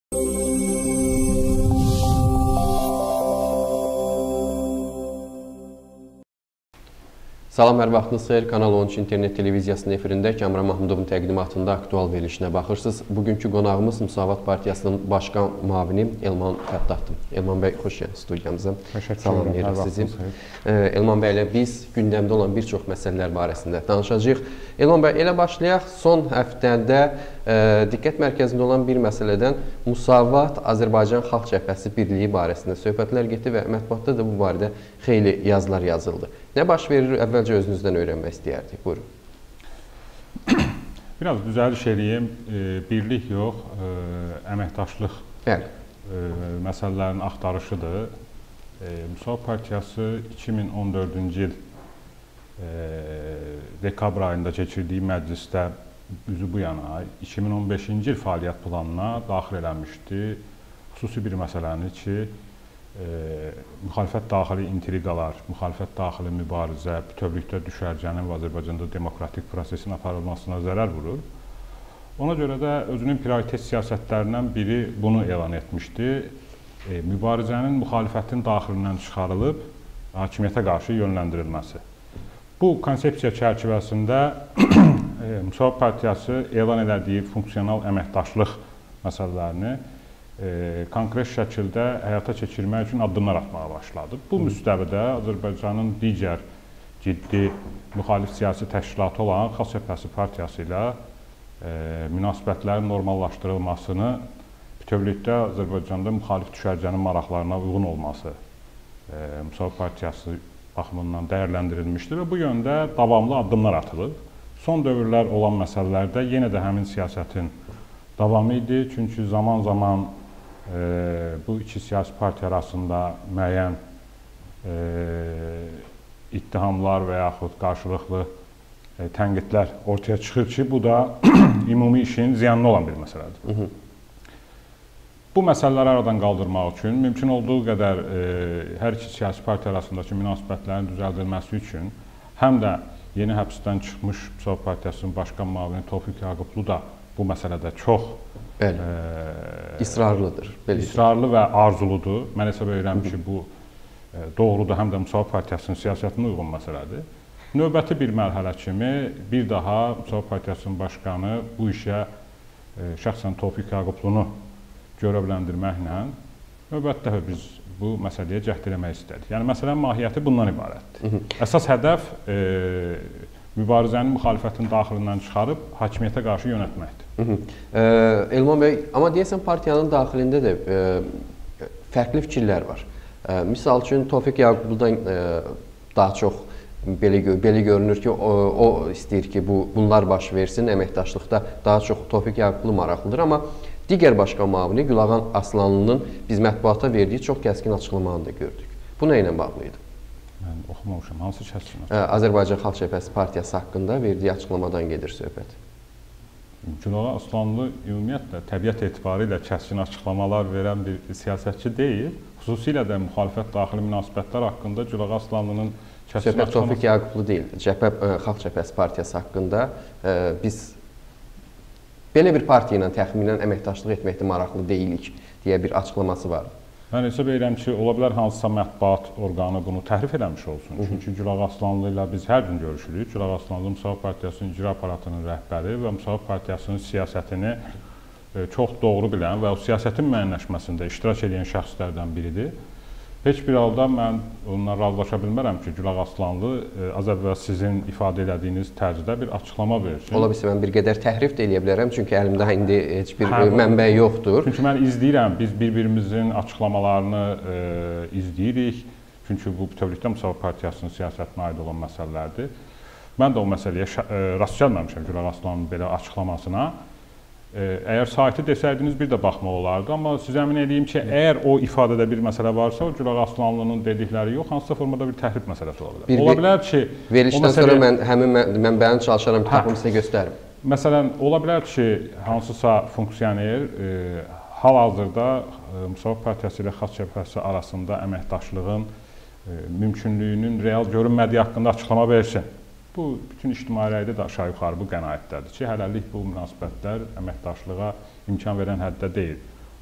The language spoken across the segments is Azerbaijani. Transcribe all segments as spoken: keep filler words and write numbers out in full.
Salam, hər vaxtınız xeyir. Kanal on üç internet televiziyasının efirində Kamran Mahmudovun təqdimatında aktual verilişinə baxırsınız. Bugünkü qonağımız Müsavat Partiyasının başqan müavini Elman Fəttahdır. Elman bəy, xoş gəldiniz studiyamıza. Salamlayırıq sizi. Elman bəylə biz gündəmdə olan bir çox məsələlər barəsində danışacağıq. Elman bəy, elə başlayaq. Son həftədə e, diqqət mərkəzində olan bir məsələdən Müsavat Azərbaycan Xalq Cəbhəsi Birliyi barəsində söhbətlər getdi və mətbuatda da bu barədə xeyli yazılar yazıldı. Nə baş verir? Əvvəlcə özünüzdən öyrənmək istəyərdik. Buyurun. Biraz düzəliş eləyim. Birlik yox, əməkdaşlıq məsələlərinin axtarışıdır. Müsavat Partiyası iki min on dördüncü il dekabr ayında keçirdiyi məclisdə üzü bu yana iki min on beşinci il fəaliyyət planına daxil eləmişdi. Xüsusi bir məsələni ki, E, müxalifət daxili intriqalar, müxalifət daxili mübarizə, bütövlükdə düşərgənin və Azərbaycanda demokratik prosesin aparılmasına zərər vurur. Ona görə də özünün prioritet siyasətlərindən biri bunu elan etmişdi. E, mübarizənin müxalifətin daxilindən çıxarılıb hakimiyyətə qarşı yönləndirilməsi. Bu konsepsiya çərçivəsində e, Müsavat Partiyası elan elədiyi funksional əməkdaşlıq məsələlərini konkret şəkildə həyata keçirmək üçün addımlar atmağa başladı. Bu müstəvidə Azərbaycanın digər ciddi müxalif siyasi təşkilatı olan Xalq Cəbhəsi Partiyası ilə e, münasibətlərin normallaşdırılmasını, bütövlükdə Azərbaycanda müxalif düşərgənin maraqlarına uyğun olması e, Müsavat Partiyası baxımından dəyərləndirilmişdir və bu yöndə davamlı addımlar atılıb. Son dövrlər olan məsələlərdə yenə də həmin siyasətin davamı idi. Çünki zaman-zaman E, bu iki siyasi partiya arasında müəyyən e, ittihamlar və yaxud qarşılıqlı e, tənqidlər ortaya çıxır ki, bu da ümumi işin ziyanlı olan bir məsələdir. Hı -hı. Bu məsələləri aradan qaldırmaq üçün mümkün olduğu qədər e, hər iki siyasi partiya arasındakı münasibətlərin düzəldilməsi üçün həm də yeni həbsdən çıxmış Müsavat Partiyasının başqan müavini Tofiq Yaqublu da bu məsələdə çox Bəli, e, israrlıdır. Belə israrlı və arzuludur. Mən hesab edirəm ki, bu e, doğrudur, həm də Müsavat Partiyasının siyasətinə uyğun məsələdir. Növbəti bir mərhələ kimi bir daha Müsavat Partiyasının başqanı bu işə e, şəxsən Tofiq Yaqublunu görevləndirməklə növbəti dəfə biz bu məsələyə cəhd eləmək istədik. Yəni, məsələnin mahiyyəti bundan ibarətdir. Hı -hı. Əsas hədəf e, mübarizənin müxalifətin daxilindən çıxarıb hakimiyyətə qarşı yönətməkdir. Hı -hı. E, Elman bəy, amma deyəsən partiyanın daxilində də e, fərqli fikirlər var. E, misal üçün, Tofiq Yaqubludan e, daha çox belə, belə görünür ki, o, o istəyir ki, bu, bunlar baş versin, əməkdaşlıqda daha çox Tofiq Yaqublu maraqlıdır, amma digər başqan müavini Gülağan Aslanlının biz mətbuata verdiyi çox kəskin açıqlamanı da gördük. Bu nə ilə bağlı idi? Mən oxumamışam. Hansı kəskin açıqlama? Azərbaycan Xalq Cəbhəsi Partiyası haqqında verdiyi açıqlamadan gedir söhbət. Gülağan Aslanlı ümumiyyətlə təbiət etibarı ilə kəskin açıqlamalar verən bir siyasətçi deyil. Xüsusilə də müxalifət daxili münasibətlər haqqında Gülağan Aslanlının kəskin söhbət Tofiq Yaqublu deyil. Cəbhə, Xalq Cəbhəsi Partiyası haqqında e, biz belə bir partiya ilə təxminən əməkdaşlıq etməkdə maraqlı deyilik deyə bir açıqlaması var. Mən hesab edirəm ki, ola bilər hansısa mətbuat orqanı bunu təhrif eləmiş olsun. Hı -hı. Çünki Gülağan Aslanlı ilə biz hər gün görüşürük. Gülağan Aslanlı Müsavat Partiyasının icra aparatının rəhbəri və Müsavat Partiyasının siyasətini çox doğru bilən və o siyasətin müəyyənləşməsində iştirak edən şəxslərdən biridir. Heç bir halda mən onunla razılaşa bilmərəm ki, Gülağan Aslanlı az əvvəl sizin ifadə elədiyiniz tərzdə bir açıqlama versin. Ola bilsə, mən bir qədər təhrif də eləyə bilərəm, çünki əlimdə indi heç bir hə, mənbə yoxdur. Çünki mən izləyirəm, biz bir-birimizin açıqlamalarını e, izləyirik. Çünki bu bütövlükdə Müsavat Partiyasının siyasətinə aid olan məsələlərdir. Mən də o məsələyə e, rast gəlməmişəm Gülağan Aslanlının belə açıqlamasına. Əgər saiti desəydiniz, bir də baxmaq olardı. Amma sizə əmin edeyim ki, əgər o ifadədə bir məsələ varsa, o Gülağan Aslanlının dedikləri yox, hansısa formada bir təhrif məsələsi ola bilər. Bir, ola bilər ki, verilişdən məsələ... sonra mən həmin mənbəni çalışaram, kitabımı sizə göstərim. Məsələn, ola bilər ki, hansısa funksioner e, hal-hazırda e, Müsavat Partiyası ilə Xalq Cəbhəsi arasında əməkdaşlığın e, mümkünlüyünün real görünmədiyi haqqında açıqlama versin. Bu, bütün ictimai rəydə də aşağı yuxarı bu qənaətdədir ki, hələlik bu münasibətlər əməkdaşlığa imkan verən həddə deyil.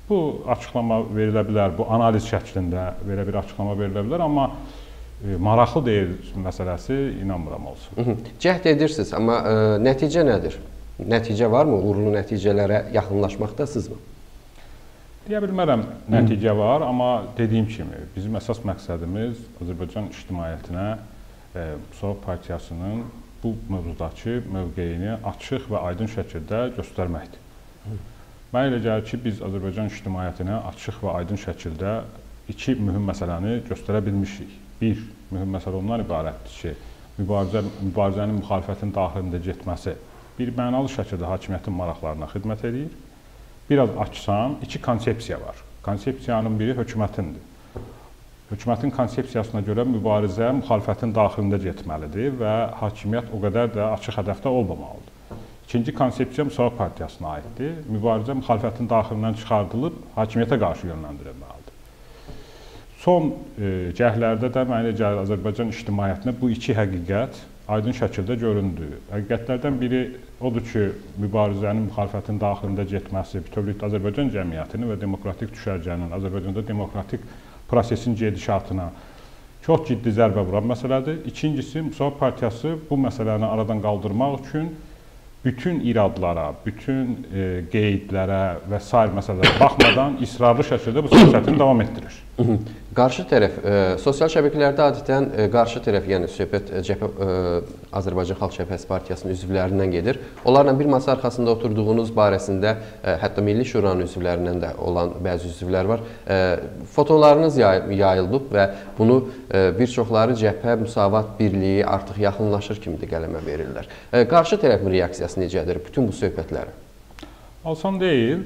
Bu açıqlama verilə bilər, bu analiz şəklində belə bir açıqlama verilə bilər, amma e, maraqlı deyil məsələsi inanmıram olsun. Cəhd edirsiniz, amma ə, nəticə nədir? Nəticə varmı? Uğurlu nəticələrə yaxınlaşmaqdasınızmı? Deyə bilmərəm, nəticə var, amma dediyim kimi, bizim əsas məqsədimiz Azərbaycan ictimaiyyətinə e, Musavat Partiyasının bu mövzudakı mövqeyini açıq və aydın şəkildə göstərməkdir. Mənə elə gəlir ki, biz Azərbaycan ictimaiyyətinə açıq və aydın şəkildə iki mühüm məsələni göstərə bilmişik. Bir, mühüm məsələ ondan ibarətdir ki, mübarizə, mübarizənin müxalifətin daxilində getməsi bir mənalı şəkildə hakimiyyətin maraqlarına xidmət edir. Biraz açsam, iki konsepsiya var. Konsepsiyanın biri hökumətindir. Hökumətin konsepsiyasına görə mübarizə müxalifətin daxilində getməlidir və hakimiyyət o qədər də açıq hədəfdə olmamalıdır. İkinci konsepsiya Musavat Partiyasına aiddir. Mübarizə müxalifətin daxilindən çıxardılıb hakimiyyətə qarşı yönləndirilməlidir. Son e, cəhlərdə də mənə gəlir Azərbaycan ictimaiyyətinə bu iki həqiqət aydın şəkildə göründü. Həqiqətlərdən biri odur ki, mübarizənin müxalifətin daxilində getməsi bütövlükdə Azərbaycan cəmiyyətinin və demokratik düşərgənin, Azərbaycanda demokratik prosesin gedişatına çox ciddi zərbə vuran məsələdir. İkincisi, Musavat Partiyası bu məsələni aradan qaldırmaq üçün bütün iradlara, bütün e, qeydlərə və sair məsələlərə baxmadan israrlı şəkildə bu siyasətini davam etdirir. Qarşı tərəf, e, sosial şəbəkələrdə adətən e, qarşı tərəf, yəni söhbət e, cəbhə, e, Azərbaycan Xalq Cəbhəsi Partiyasının üzvlərindən gedir. Onlarla bir masa arxasında oturduğunuz barəsində, e, hətta Milli Şuranın üzvlərindən də olan bəzi üzvlər var. E, fotolarınız yay, yayılıb və bunu e, bir çoxları cəbhə, Musavat birliyi artıq yaxınlaşır kimi də qələmə verirlər. E, qarşı tərəfin reaksiyası necədir bütün bu söhbətlərə? Asan deyil.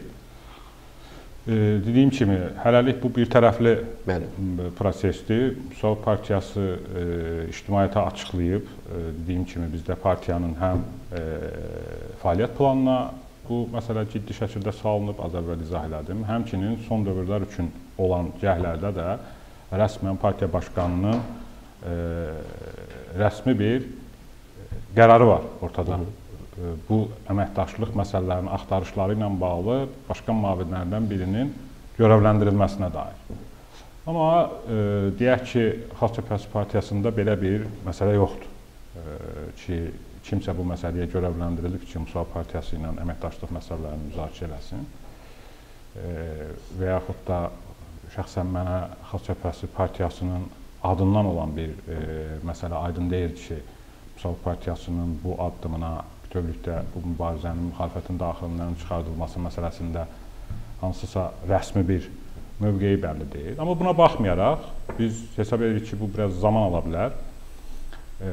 E, dediyim kimi, hələlik bu bir tərəfli Bəli. prosesdir. Musavat Partiyası e, ictimaiyyətə açıqlayıb, e, dediyim kimi bizdə partiyanın həm e, fəaliyyət planına bu məsələ ciddi şəkildə salınıb, az əvvəl izah elədim. Həmçinin son dövrlər üçün olan cəhlərdə də rəsmən partiya başqanının e, rəsmi bir qərarı var ortada. Hı -hı. Bu əməkdaşlıq məsələlərinin axtarışları ilə bağlı başqan müavinlərindən birinin görevləndirilməsinə dair. Amma e, deyək ki, Xalq Cəbhəsi Partiyasında belə bir məsələ yoxdur e, ki, kimsə bu məsələyə görevləndirilib ki, Musavat Partiyası ilə əməkdaşlıq məsələlərini müzakirə eləsin e, və yaxud da şəxsən mənə Xalq Cəbhəsi Partiyasının adından olan bir e, məsələ aydın deyil ki, Musavat Partiyasının bu addımına bütövlükdə bu mübarizənin müxalifətin daxilindən çıxardılması məsələsində hansısa rəsmi bir mövqeyi bəlli deyil. Amma buna baxmayaraq, biz hesab edirik ki, bu biraz zaman ala bilər. E,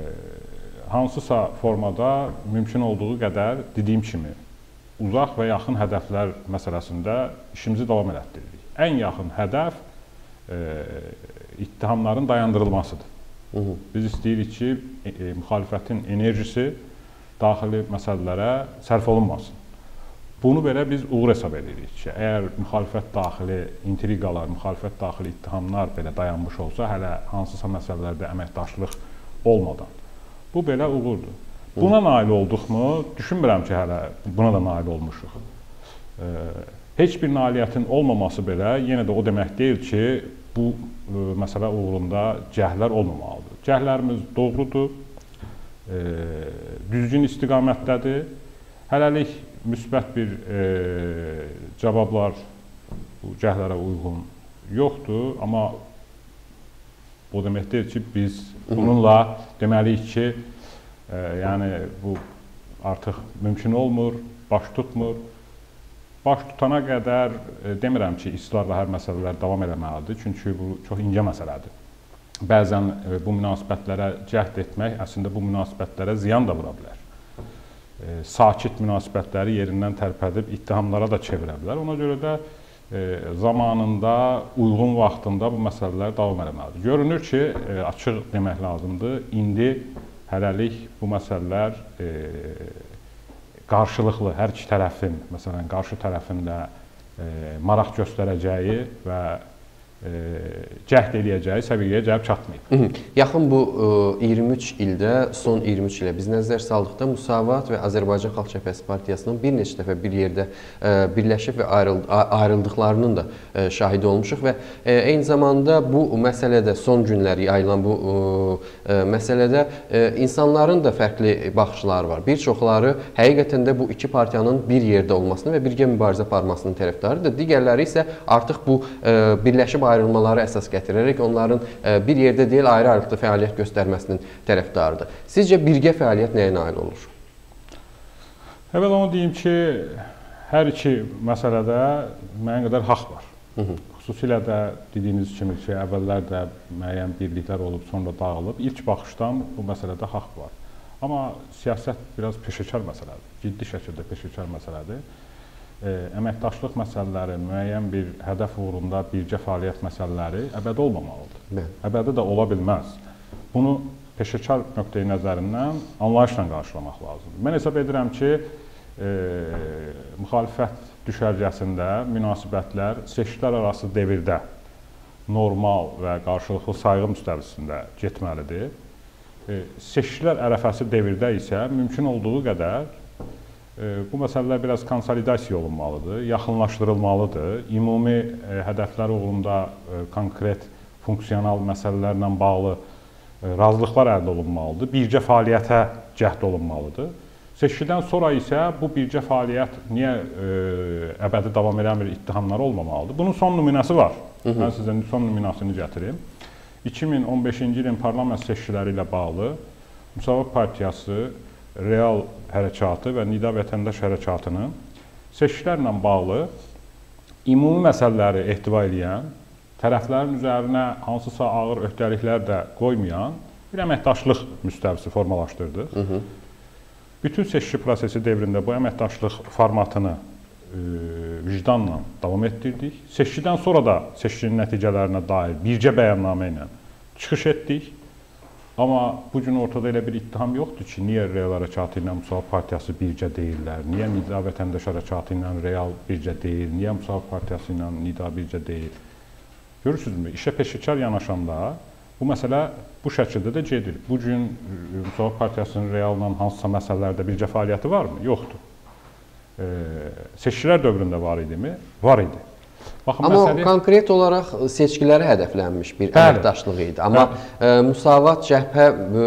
hansısa formada mümkün olduğu qədər, dediyim kimi, uzaq və yaxın hədəflər məsələsində işimizi davam elətdiririk. Ən yaxın hədəf e, ittihamların dayandırılmasıdır. Hı -hı. Biz istəyirik ki, e, e, müxalifətin enerjisi daxili məsələlərə sərf olunmasın. Bunu belə biz uğur hesab edirik ki, əgər müxalifət daxili intriqalar, müxalifət daxili ittihamlar belə dayanmış olsa, hələ hansısa məsələlərdə əməkdaşlıq olmadan, bu belə uğurdur. Buna nail olduqmu? Düşünmürəm ki, hələ buna da nail olmuşuq. E, heç bir nailiyyətin olmaması belə yenə də o demək deyil ki, bu e, məsələ uğrunda cəhlər olmamalıdır. Cəhlərimiz doğrudur. E, düzgün istiqamətdədir. Hələlik müsbət bir e, cavablar bu cəhlərə uyğun yoxdur, amma o demək deyil ki, biz bununla deməliyik ki, e, yəni bu artıq mümkün olmur, baş tutmur. Baş tutana qədər e, demirəm ki, israrla hər məsələlər davam eləməlidir, çünki bu çox incə məsələdir. Bəzən e, bu münasibətlərə cəhd etmək əslində bu münasibətlərə ziyan da vura bilər. E, sakit münasibətləri yerindən tərpədib ittihamlara da çevirə bilər. Ona görə də e, zamanında, uyğun vaxtında bu məsələlər davam eləməlidir. Görünür ki, e, açıq demək lazımdır, indi hələlik bu məsələlər e, qarşılıqlı, hər iki tərəfin, məsələn, qarşı tərəfin də e, maraq göstərəcəyi və cəhd eləyəcəyi səviyyəyə gəlib çatmayıb. Yaxın bu iyirmi üç ildə, son iyirmi üç ilə biz nəzər saldıqda Müsavat və Azərbaycan Xalq Cəbhəsi Partiyasının bir neçə dəfə bir yerdə birləşib və ayrıldıqlarının da şahidi olmuşuq və eyni zamanda bu məsələdə son günlər yayılan bu məsələdə insanların da fərqli baxışları var. Bir çoxları həqiqətən də bu iki partiyanın bir yerdə olmasını və birgə mübarizə aparmasının tərəfdarıdır. Digərləri isə artıq bu birləşib ayrılmaları əsas gətirərək onların bir yerdə deyil, ayrı-ayrılıqda fəaliyyət göstərməsinin tərəfdarıdır. Sizcə birgə fəaliyyət nəyə nail olur? Əvvəl onu deyim ki, hər iki məsələdə müəyyən qədər haqq var. Hı -hı. Xüsusilə də dediyiniz kimi ki, əvvəllər də müəyyən birliklər olub, sonra dağılıb. İlk baxışdan bu məsələdə haqq var. Amma siyasət biraz peşəkar məsələdir, ciddi şəkildə peşəkar məsələdir. Əməkdaşlıq məsələləri, müəyyən bir hədəf uğrunda birgə fəaliyyət məsələləri əbədi olmamalıdır. Bəli. Əbədi də ola bilməz. Bunu peşəkar nöqteyi nəzərindən anlayışla qarşılamaq lazımdır. Mən hesab edirəm ki, e, müxalifət düşərgəsində münasibətlər seçkilər arası devirdə normal və qarşılıqlı sayğı müstəvisində getməlidir. E, seçkilər ərəfəsi devirdə isə mümkün olduğu qədər bu məsələlər biraz konsolidasiya olunmalıdır, yaxınlaşdırılmalıdır. Ümumi hədəflər uğrunda konkret, funksional məsələlərlə bağlı razılıqlar əldə olunmalıdır. Birgə fəaliyyətə cəhd olunmalıdır. Seçkidən sonra isə bu birgə fəaliyyət niyə əbədi davam edən bir ittihamlar olmamalıdır? Bunun son nümunəsi var. Hı -hı. Mən sizə son nümunəsini gətirim. iki min on beşinci ilin parlament seçkiləri ilə bağlı Müsavat Partiyası real hərəkatı və Nida Vətəndaş hərəkatının seçkilərlə bağlı ümumi məsələləri ehtiva edən, tərəflərin üzərinə hansısa ağır öhdəliklər də qoymayan bir əməkdaşlıq müstəvisi formalaşdırdıq. Hı -hı. Bütün seçki prosesi devrində bu əməkdaşlıq formatını e, vicdanla davam etdirdik. Seçkidən sonra da seçkinin nəticələrinə dair bircə bəyannamə ilə çıxış etdik. Amma bu gün ortada elə bir ittiham yoxdur ki, niyə real hərəkatı ilə Müsavat Partiyası bircə deyirlər, niyə Nida Vətəndaş hərəkatı ilə real bircə deyil, niyə Müsavat Partiyası ilə Nida bircə deyil. Görürsünüzmü, işə peşəkar yanaşanda bu məsələ bu şəkildə də gedir. Bu gün Müsavat Partiyasının realla hansısa məsələlərdə bircə fəaliyyəti varmı? Yoxdur. E, seçkilər dövründə var idimi? Var idi. Baxın, Amma məsələ... konkret olaraq seçkilərə hədəflənmiş bir bəli, əməkdaşlıq idi. Amma bəli. Müsavat cəbhə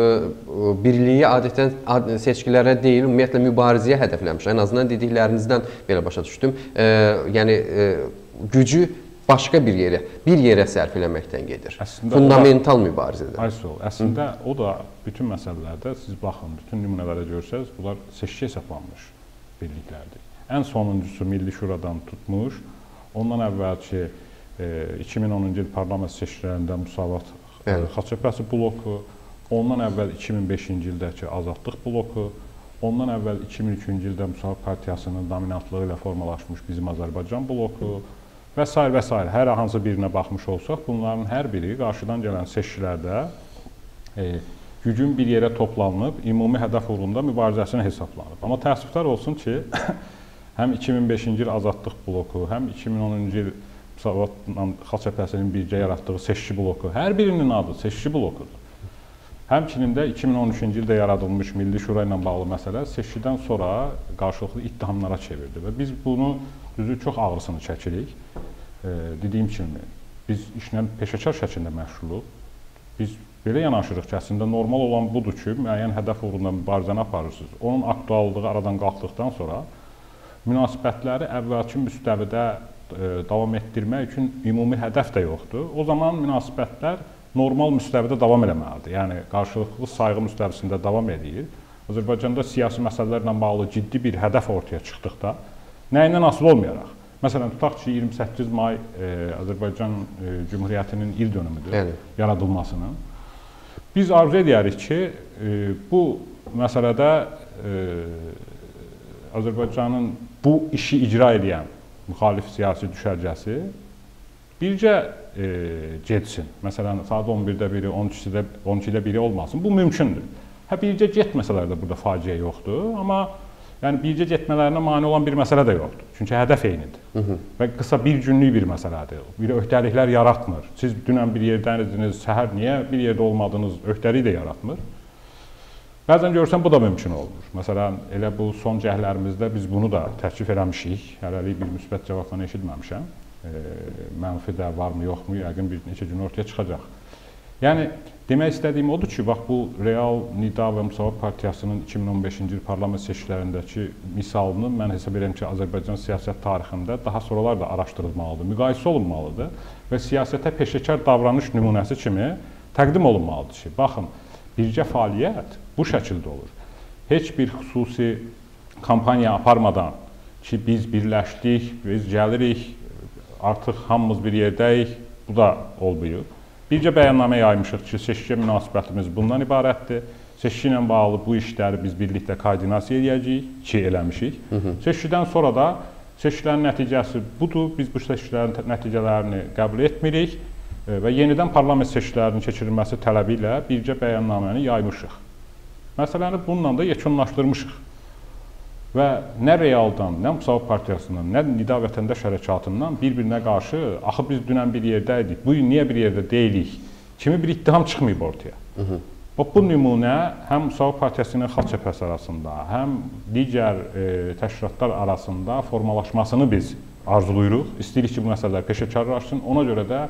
birliyi adətən seçkilərə deyil, ümumiyyətlə mübarizəyə hədəflənmiş. Ən azından dediklərinizdən belə başa düşdüm. E, yəni e, gücü başqa bir yerə, bir yerə sərf eləməkdən gedir. Əslində, fundamental da, mübarizədir. Aysul, əslində Hı. o da bütün məsələlərdə siz baxın, bütün nümunələrə görsəz, bunlar seçki hesablanmış birliklərdir. Ən sonuncusu Milli Şuradan tutmuş, ondan əvvəlki e, iki min onuncu il parlament seçkilərində Müsavat Xalq Cəbhəsi bloku, ondan əvvəl iki min beşinci ildəki Azadlıq bloku, ondan əvvəl iki min üçüncü ildə Müsavat Partiyasının dominantlığı ilə formalaşmış Bizim Azərbaycan bloku və s. və s. Hər hansı birinə baxmış olsaq, bunların hər biri qarşıdan gələn seçkilərdə e, gücün bir yerə toplanıb, ümumi hədəf uğrunda mübarizəsinə hesablanıb. Amma təəssüflər olsun ki, həm iki min beşinci il Azadlıq bloku, həm iki min onuncu il Müsavatla Xalq Cəbhəsinin birgə yaratdığı seçki bloku, hər birinin adı seçki blokudur. Həmçinin də iki min on üçüncü ildə yaradılmış Milli Şura ilə bağlı məsələ seçkidən sonra qarşılıqlı ittihamlara çevirdi və biz bunu düzü çox ağrısını çəkirik. E, dediyim kimi, biz işlə peşəkar şəkildə məşğuluq. Biz belə yanaşırıq ki, əslində normal olan budur ki, müəyyən hədəf uğrunda mübarizəni aparırsınız. Onun aktuallığı aradan qalxdıqdan sonra münasibətləri əvvəlki müstəvidə e, davam etdirmək üçün ümumi hədəf də yoxdur. O zaman münasibətlər normal müstəvidə davam eləməlidir. Yəni, qarşılıqlı sayğı müstəvisində davam edir. Azərbaycanda siyasi məsələlərlə bağlı ciddi bir hədəf ortaya çıxdıqda, nəyindən asılı olmayaraq. Məsələn, tutaq ki, iyirmi səkkiz may e, Azərbaycan e, Cümhuriyyətinin il dönümüdür, yəni, yaradılmasının. Biz arzu edərik ki, e, bu məsələdə e, Azərbaycanın bu işi icra edən müxalif siyasi düşərgəsi bircə e, getsin. Məsələn, saat on birdə biri, on ikidə biri olmasın. Bu mümkündür. Hə, bircə getməsələr də burada faciə yoxdur. Amma Yəni bircə getmələrinə mane olan bir məsələ də yoxdur. Çünki hədəf eynidir. Hı -hı. Və qısa bir günlük bir məsələdir. Bir öhdəliklər yaratmır. Siz dünən bir yerdənizdiniz, səhər niyə bir yerdə olmadınız, öhdəlik də yaratmır. Bəzən görürsən bu da mümkün olmur. Məsələn, elə bu son cəhdlərimizdə biz bunu da təklif eləmişik. Hələlik bir müsbət cavabını eşitməmişəm. E, mənfi də varmı, yoxmu, yəqin bir neçə gün ortaya çıxacaq. Yəni, demək istədiyim odur ki, bax bu Real, Nida və Müsavat Partiyasının iki min on beşinci il parlament seçkilərindəki misalını mən hesab edirəm ki, Azərbaycan siyasət tarixində daha sonralar da araşdırılmalıdır, müqayisə olunmalıdır və siyasətə peşəkar davranış nümunəsi kimi təqdim olunmalıdır ki, baxın, bircə fəaliyyət bu şəkildə olur. Heç bir xüsusi kampaniya aparmadan ki, biz birləşdik, biz gəlirik, artıq hamımız bir yerdəyik, bu da olmuyor. Bircə bəyannamə yaymışıq ki, seçkiyə münasibətimiz bundan ibarətdir. Seçki ilə bağlı bu işləri biz birlikdə koordinasiya edəcəyik, ki, eləmişik. Hı -hı. Seçkidən sonra da seçkilərin nəticəsi budur, biz bu seçkilərin nəticələrini qəbul etmirik və yenidən parlament seçkilərinin keçirilməsi tələbi ilə bircə bəyannaməni yaymışıq. Məsələni bununla da yekunlaşdırmışıq. Və nə Realdan, nə Müsavat Partiyasından, nə Nida Vətəndaş Hərəkatından bir-birinə qarşı axı biz dünən bir yerdəydik, bu gün niyə bir yerdə deyilik kimi bir ittiham çıxmayıb ortaya. Hı -hı. Bu nümunə həm Müsavat Partiyası ilə Xalq Cəbhəsi arasında, həm digər e, təşkilatlar arasında formalaşmasını biz arzuluyuruq. İstəyirik ki, bu məsələlər peşəkarlaşsın. Ona görə də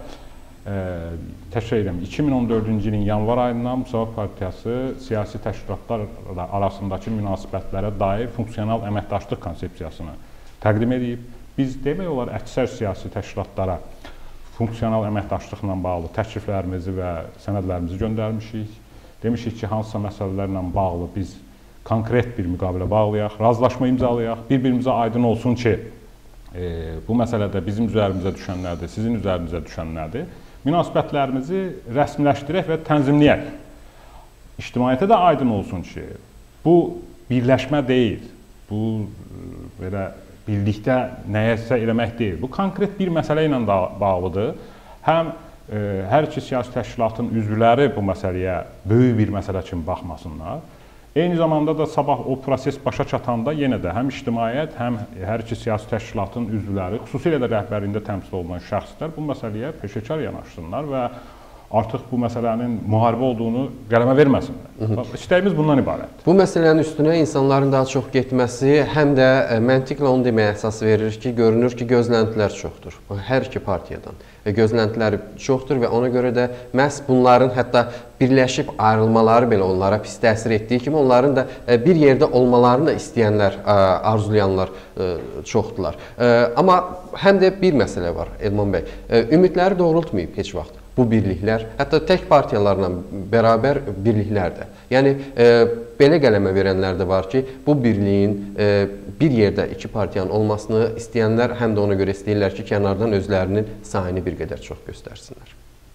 təkrar edirəm, iki min on dördüncü ilin yanvar ayından Müsavat Partiyası siyasi təşkilatlar arasındakı münasibətlərə dair funksional əməkdaşlıq konsepsiyasını təqdim edib. Biz demək olar əksər siyasi təşkilatlara funksional əməkdaşlıqla bağlı təkliflərimizi və sənədlərimizi göndərmişik. Demişik ki, hansısa məsələlərlə bağlı biz konkret bir müqavilə bağlayaq, razılaşma imzalayaq, bir-birimizə aydın olsun ki, e, bu məsələdə bizim üzərimizə düşənlərdir, sizin üzərinizə düşənlərdir. Münasibətlərimizi rəsmiləşdirək və tənzimləyək. İctimaiyyətə də aydın olsun ki, bu birləşmə deyil, bu belə birlikdə nəyəsə eləmək deyil. Bu konkret bir məsələ ilə bağlıdır. Həm e, hər iki siyasi təşkilatın üzvləri bu məsələyə böyük bir məsələ kimi baxmasınlar. Eyni zamanda da sabah o proses başa çatanda yenə də həm ictimaiyyət, həm hər iki siyasi təşkilatın üzvləri, xüsusilə də rəhbərliyində təmsil olunan şəxslər bu məsələyə peşəkar yanaşsınlar və artıq bu məsələnin müharibə olduğunu qələmə verməsinlər. İstəyimiz bundan ibarətdir. Bu məsələnin üstünə insanların daha çox getməsi həm də məntiqlə onu deməyə əsas verir ki, görünür ki, gözləntilər çoxdur. Hər iki partiyadan gözləntiləri çoxdur və ona görə də məhz bunların hətta birləşib ayrılmaları belə onlara pis təsir etdiyi kimi onların da bir yerdə olmalarını da istəyənlər, arzulayanlar çoxdular. Amma həm də bir məsələ var Elman bəy, ümidləri doğrultmayıb heç vaxt bu birliklər, hətta tək partiyalarla bərabər birliklər də. Yəni, e, belə qələmə verənlər də var ki, bu birliyin e, bir yerdə iki partiyanın olmasını istəyənlər həm də ona görə istəyirlər ki, kənardan özlərinin sayını bir qədər çox göstərsinlər.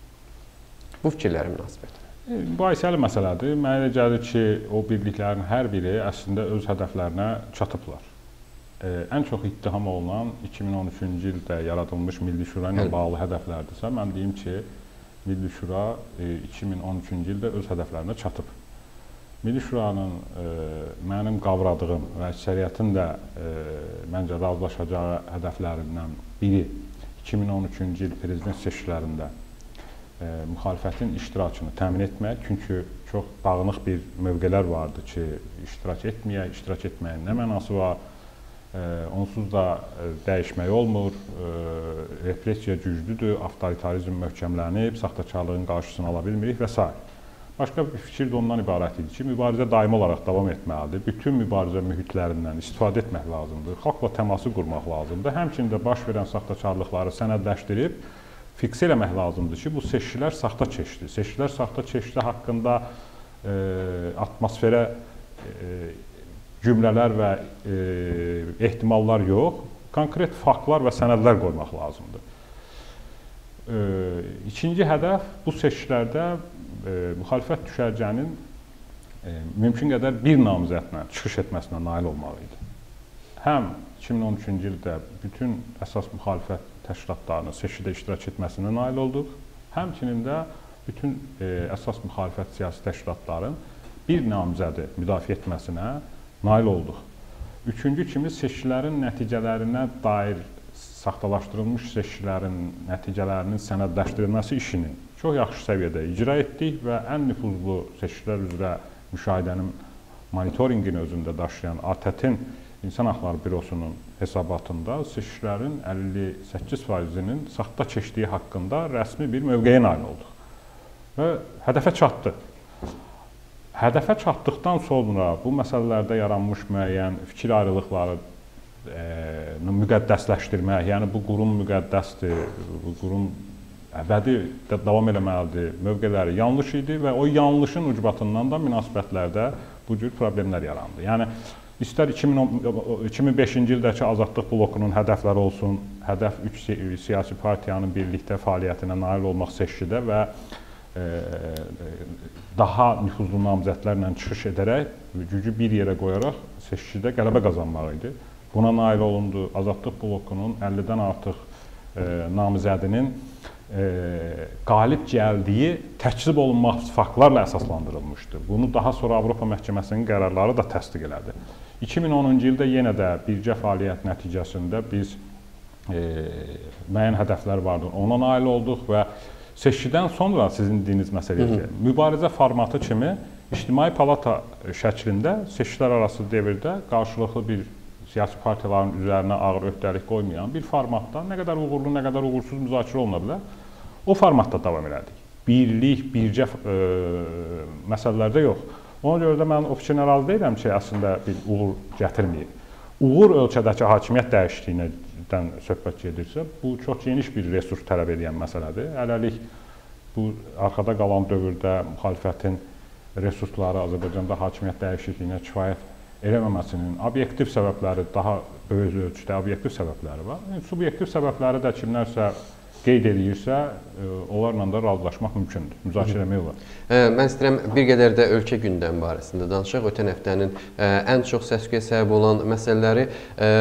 Bu fikirlərin münasibəti. Mübahisəli məsələdir. Mənə elə gəlir ki, o birliklərin hər biri əslində öz hədəflərinə çatıblar. Ee, ən çox ittiham olunan iki min on üçüncü ildə yaradılmış Milli Şura ilə bağlı hədəflərdirsə, mən deyim ki, Milli Şura iki min on üçüncü ildə öz hədəflərinə çatıb. Milli Şuranın e, mənim qavradığım və əksəriyyətin də e, məncə razılaşacağı hədəflərindən biri iki min on üçüncü il prezident seçkilərində e, müxalifətin iştirakını təmin etmək. Çünki çox dağınıq bir mövqelər vardı ki, iştirak etməyək, iştirak etməyin nə mənası var? E, onsuz da e, dəyişmək olmur, e, repressiya güclüdür, avtoritarizm möhkəmlənib, saxtakarlığın qarşısını ala bilmirik və s. Başqa bir fikir də ondan ibarət idi ki, mübarizə daimi olaraq davam etməlidir. Bütün mübarizə mühitlərindən istifadə etmək lazımdır, xalqla təması qurmaq lazımdır. Həmçinin də baş verən saxtakarlıqları sənədləşdirib, fiks eləmək lazımdır ki, bu seçkilər saxta keçdi. Seçkilər saxta keçdi haqqında e, atmosferə e, cümlələr və e, ehtimallar yox, konkret faktlar və sənədlər qoymaq lazımdır. E, ikinci hədəf bu seçkilərdə e, müxalifət düşərgənin e, mümkün qədər bir namizədlə çıxış etməsinə nail olmaq idi. Həm iki min on üçüncü ildə bütün əsas müxalifət təşkilatlarının seçkidə iştirak etməsinə nail olduq, həmçinin də bütün e, əsas müxalifət siyasi təşkilatların bir namizədi müdafiə etməsinə nail olduq. Üçüncü kimi seçkilərin nəticələrinə dair saxtalaşdırılmış seçkilərin nəticələrinin sənədləşdirilməsi işini çox yaxşı səviyyədə icra etdik və ən nüfuzlu seçkilər üzrə müşahidənin monitorinqini özündə daşıyan A T T-in İnsan Haqları Bürosunun hesabatında seçkilərin əlli səkkiz faizinin saxta keçdiyi haqqında rəsmi bir mövqeyə nail olduq və hədəfə çatdı. Hədəfə çatdıqdan sonra bu məsələlərdə yaranmış müəyyən fikir ayrılıqları e, müqəddəsləşdirmək, yəni bu qurum müqəddəsdir, bu qurum əbədi davam eləməlidir mövqeləri yanlış idi və o yanlışın ucbatından da münasibətlərdə bu cür problemlər yarandı. Yəni, istər iki min beşinci ildəki Azadlıq blokunun hədəfləri olsun, hədəf üç siyasi partiyanın birlikdə fəaliyyətinə nail olmaq seçkidə və e, daha nüfuzlu namizədlərlə çıxış edərək, gücü bir yerə qoyaraq seçkidə qələbə qazanmaq idi. Buna nail olundu. Azadlıq blokunun əllidən artıq e, namizədinin e, qalib gəldiyi təkzib olunmaq faktlarla əsaslandırılmışdı. Bunu daha sonra Avropa Məhkəməsinin qərarları da təsdiq elədi. iki min onuncu ildə yenə də birgə fəaliyyət nəticəsində biz e, müəyyən hədəflər vardı, ona nail olduq və seçkidən sonra sizin dediyiniz məsələyə mübarizə formatı kimi İctimai Palata şəklində seçkilər arası devirdə qarşılıqlı bir siyasi partiyaların üzərinə ağır öhdəlik qoymayan bir formatda nə qədər uğurlu, nə qədər uğursuz müzakirə oluna bilər, o formatda davam elədik. Birlik, bircə e, məsələlərdə yox. Ona görə də mən ofisinə razı deyirəm ki, əslində bir uğur gətirməyib. Uğur ölkədəki hakimiyyət dəyişikliyindən söhbət gedirsə, bu çox geniş bir resurs tələb edən məsələdir. Hələlik bu arxada qalan dövrdə müxalifətin resursları Azərbaycanda hakimiyyət dəyişikliyinə kifayət eləməməsinin obyektiv səbəbləri, daha böyük ölçüdə obyektiv səbəbləri var. Subyektiv səbəbləri də kimlərsə qeyd edirsə, onlarla da razılaşmaq mümkündür, müzakirə etmək olar. Mən istəyirəm bir qədər də ölkə gündəmi barəsində danışaq. Ötən həftənin ən çox səs-küyə səbəb olan məsələləri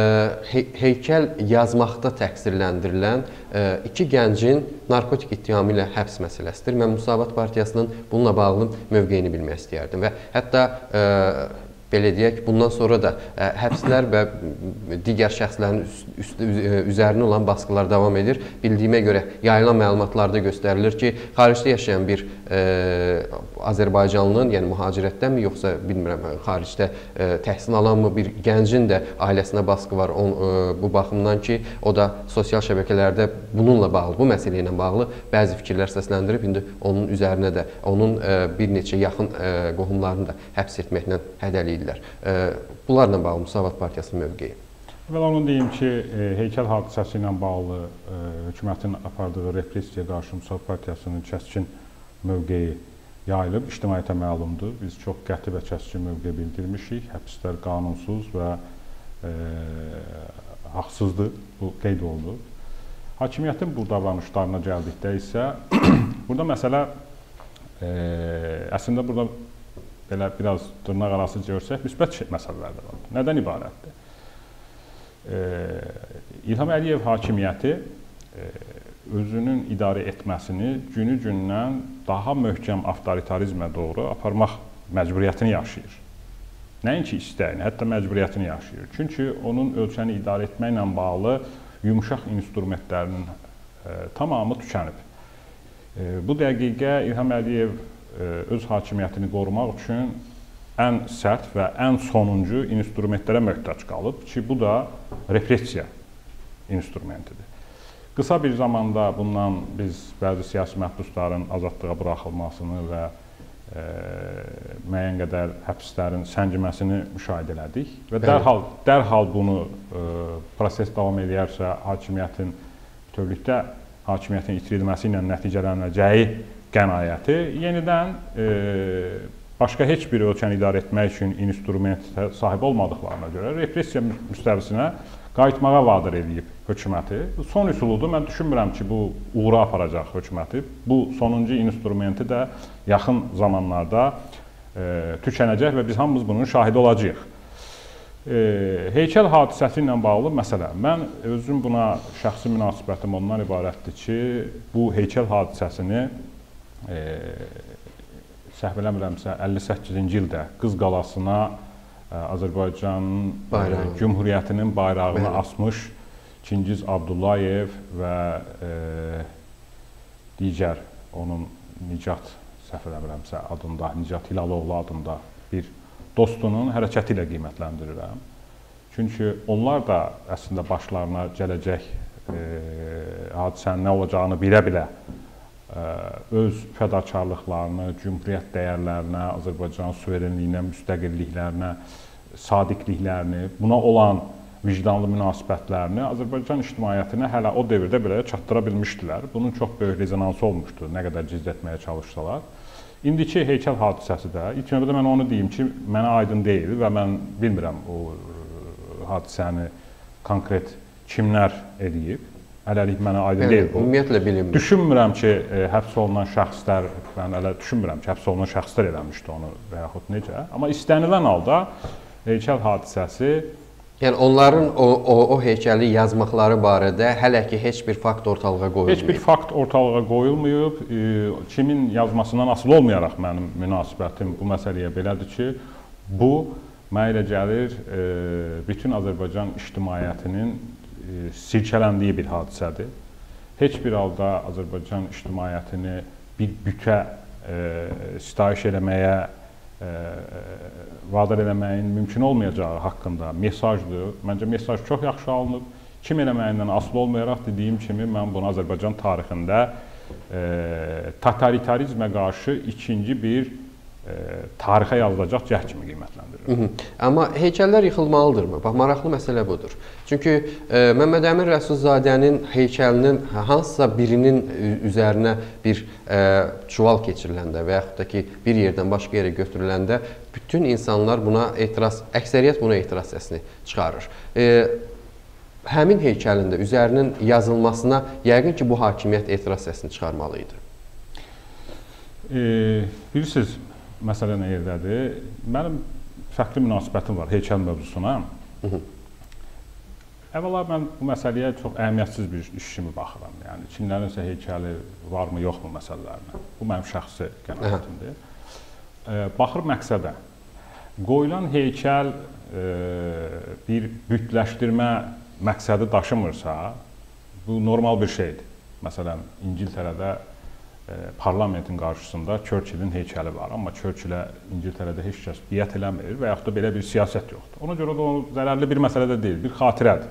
heykəl yazmaqda təqsirləndirilən iki gəncin narkotik ittihamı ilə həbs məsələsidir. Mən Müsavat Partiyasının bununla bağlı mövqeyini bilmək istəyərdim və hətta belə deyək, bundan sonra da ə, həbslər və digər şəxslərin üst, üst, üzərinə olan baskılar davam edir. Bildiyimə görə yayılan məlumatlarda göstərilir ki, xaricdə yaşayan bir ə, Azərbaycanlının, yəni mühacirətdənmi, yoxsa bilmirəm, xaricdə ə, təhsil alanmı bir gəncin də ailəsinə baskı var. On, ə, bu baxımdan ki, o da sosial şəbəkələrdə bununla bağlı, bu məsələ ilə bağlı bəzi fikirlər səsləndirib, indi onun üzərinə də, onun ə, bir neçə yaxın ə, qohumlarını da həbs etməklə hədəliyir. Bunlarla bağlı Müsavat Partiyasının mövqeyi. Və onu deyim ki, heykəl hadisəsi ilə bağlı hökumətin apardığı repressiyaya qarşı Müsavat Partiyasının kəskin mövqeyi yayılıb, ictimaiyyətə məlumdur. Biz çox qəti və kəskin mövqe bildirmişik. Həbslər qanunsuz və e, haqsızdır, bu qeyd olundu. Hakimiyyətin bu davranışlarına gəldikdə isə, burada məsələ e, əslində burada belə biraz dırnaq arası görsək, müsbət məsələlər də var. Nədən ibarətdir? E, İlham Əliyev hakimiyyəti e, özünün idarə etməsini günü-gündən daha möhkəm avtoritarizmə doğru aparmaq məcburiyyətini yaşayır. Nəinki istəyini, hətta məcburiyyətini yaşayır. Çünki onun ölkəni idarə etməklə bağlı yumuşaq instrumentlərinin e, tamamı tükənib. E, bu dəqiqə İlham Əliyev öz hakimiyyətini qorumaq üçün ən sərt və ən sonuncu instrumentlərə möhtac qalıb ki, bu da repressiya instrumentidir. Qısa bir zamanda bundan biz bəzi siyasi məhbusların azadlığa buraxılmasını və e, müəyyən qədər həbslərin səngiməsini müşahidə elədik və dərhal, dərhal bunu e, proses davam edərsə hakimiyyətin bütövlükdə hakimiyyətin itirilməsi ilə nəticələnəcəyi qənaəti yenidən e, başqa heç bir ölkəni idarə etmək üçün instrumentə sahib olmadıqlarına görə repressiya müstəvisinə qayıtmağa vadar edib hökuməti. Son üsuludur. Mən düşünmürəm ki, bu uğura aparacaq hökuməti. Bu sonuncu instrumenti də yaxın zamanlarda e, tükənəcək və biz hamımız bunun şahidi olacağıq. E, heykəl hadisəsi ilə bağlı məsələ. Mən özüm buna şəxsi münasibətim ondan ibarətdir ki, bu heykəl hadisəsini E, səhv eləmirəmsə əlli səkkizinci ildə Qız Qalasına Azərbaycan Cümhuriyyətinin bayrağını asmış Çingiz Abdullayev və e, digər onun Nicat, səhv eləmirəmsə adında, Nicat Hilaloğlu adında bir dostunun hərəkəti ilə qiymətləndirirəm. Çünki onlar da əslində başlarına gələcək e, hadisənin nə olacağını bilə-bilə e, öz fədakarlıqlarını, cümhuriyyət dəyərlərinə, Azərbaycan suverenliyinə, müstəqilliklərinə, sadiqliklərini, buna olan vicdanlı münasibətlərini Azərbaycan ictimaiyyətinə hələ o dövrdə belə çatdıra bilmişdilər. Bunun çox böyük rezonansı olmuşdu, nə qədər gizlətməyə çalışsalar. İndiki heykəl hadisəsi də, ilk növbədə mən onu deyim ki, mənə aydın deyil və mən bilmirəm o hadisəni konkret kimlər eləyib. Hələlik mənə aydın yəni, deyil bu. Ümumiyyətlə bilinmir. Düşünmürəm ki, e, həbs olunan şəxslər, mən hələ düşünmürəm ki, həbs olunan şəxslər eləmişdi onu və yaxud necə. Amma istənilən halda heykəl hadisəsi... Yəni, onların o, o, o heykəli yazmaqları barədə hələ ki, heç bir fakt ortalığa qoyulmayıb. Heç bir fakt ortalığa qoyulmayıb. E, kimin yazmasından asılı olmayaraq mənim münasibətim bu məsələyə belədir ki, bu mənə elə gəlir, e, bütün Azərbaycan ictimaiyyətinin e, silkələndiyi bir hadisədir. Heç bir halda Azərbaycan ictimaiyyətini bir bütə e, sitayiş eləməyə, e, vadar eləməyin mümkün olmayacağı haqqında mesajdır. Məncə mesaj çox yaxşı alınıb. Kim eləməyindən asılı olmayaraq dediyim kimi, mən bunu Azərbaycan tarixində e, totalitarizmə qarşı ikinci bir e, tarixə yazılacaq cəhd kimi qiymətləndirir. Amma heykəllər yıxılmalıdırmı? Bax, maraqlı məsələ budur. Çünki e, Məmməd Əmin Rəsulzadənin heykəlinin hansısa birinin üzərinə bir e, çuval keçiriləndə və yaxud da ki, bir yerdən başqa yerə götürüləndə bütün insanlar buna etiraz, əksəriyyət buna etiraz səsini çıxarır. E, həmin heykəlində üzərinin yazılmasına yəqin ki, bu hakimiyyət etiraz səsini çıxarmalı idi. E, bilirsiniz, məsələ nə yerdədir? Mənim fərqli münasibətim var heykəl mövzusuna. Hı -hı. Əvvəla mən bu məsələyə çox əhəmiyyətsiz bir iş kimi baxıram. Yəni, Çinlərin isə heykəli varmı, yoxmu məsələlərinə. Bu mənim şəxsi qənaətimdir. E, baxır məqsədə. Qoyulan heykəl e, bir bütləşdirmə məqsədi daşımırsa, bu normal bir şeydir. Məsələn, İngiltərədə e, parlamentin qarşısında Churchillin heykəli var. Amma Churchillə İngiltərədə heç kəs biət eləmir və yaxud da belə bir siyasət yoxdur. Ona görə də o zərərli bir məsələ də deyil, bir xatirədir.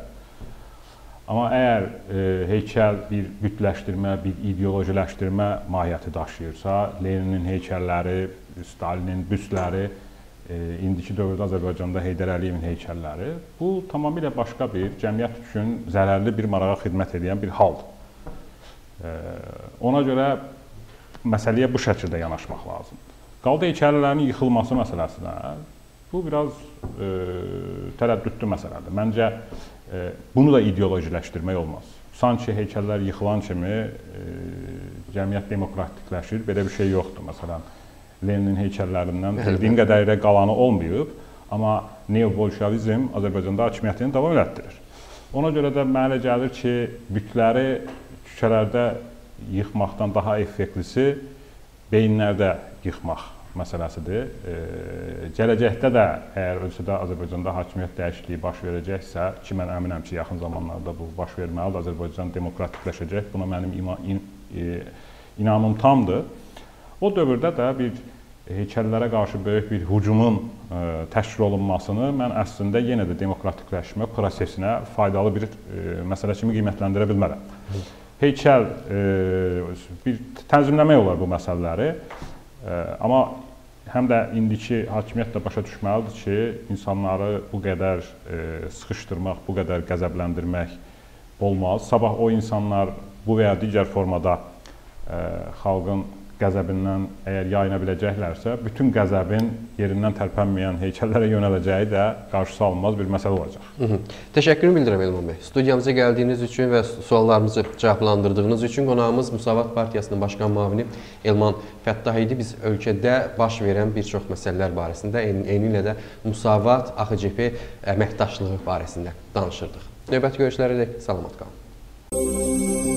Amma əgər e, heykəl bir bütləşdirmə, bir ideolojiləşdirmə mahiyyəti daşıyırsa, Leninin heykəlləri, Stalinin büstləri, e, indiki dövrdə Azərbaycanda Heydər Əliyevin heykəlləri, bu tamamilə başqa bir, cəmiyyət üçün zərərli bir marağa xidmət edən bir haldır. E, ona görə məsələyə bu şəkildə yanaşmaq lazımdır. Qaldı heykəllərin yıxılması məsələsinə, bu biraz e, tərəddüdlü məsələdir. Məncə, e, bunu da ideolojiləşdirmək olmaz. Sanki heykəllər yıxılan kimi e, cəmiyyət demokratikləşir, belə bir şey yoxdur. Məsələn, Leninin heykəllərindən bildiyim qədərilə qalanı olmayıb, amma neo-bolşevizm Azərbaycanda hakimiyyətini davam elətdirir. Ona görə də mənə gəlir ki, bütləri küçələrdə yıxmaqdan daha effektlisi beyinlərdə yıxmaq məsələsidir. E, gələcəkdə də əgər ölkədə Azərbaycanda hakimiyyət dəyişikliyi baş verəcəksə, ki, mən əminəm ki, yaxın zamanlarda bu baş verməlidir, Azərbaycan demokratikləşəcək, buna mənim ima, in, e, inamım tamdır. O dövrdə də bir heykəllərə qarşı böyük bir hücumun e, təşkil olunmasını mən əslində yenə də demokratikləşmə prosesinə faydalı bir e, məsələ kimi qiymətləndirə bilmərəm. Heykəl, e, bir tənzimləmək olar bu məsələləri, e, amma həm də indiki hakimiyyət də başa düşməlidir ki, insanları bu qədər e, sıxışdırmaq, bu qədər qəzəbləndirmək olmaz. Sabah o insanlar bu və ya digər formada e, xalqın qəzəbindən əgər yayına biləcəklərsə, bütün qəzəbin yerindən tərpənməyən heykəllərə yönələcəyi də qarşısı alınmaz bir məsələ olacaq. Hı -hı. Təşəkkürümü bildirəm Elman bəy. Studiyamıza gəldiyiniz üçün və suallarımızı cavablandırdığınız üçün qonağımız Müsavat Partiyasının başqan müavini Elman Fəttah idi. Biz ölkədə baş verən bir çox məsələlər barəsində, eyni ilə də Müsavat A X C P əməkdaşlığı barəsində danışırdıq. Növbəti görüşlərə dək salamat qalın.